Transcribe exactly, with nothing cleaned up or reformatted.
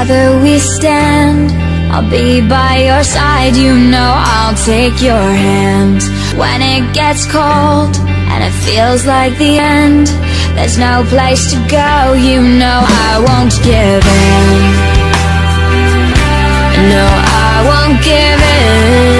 Together we stand, I'll be by your side. You know I'll take your hand. When it gets cold and it feels like the end, there's no place to go. You know I won't give in. No, I won't give in.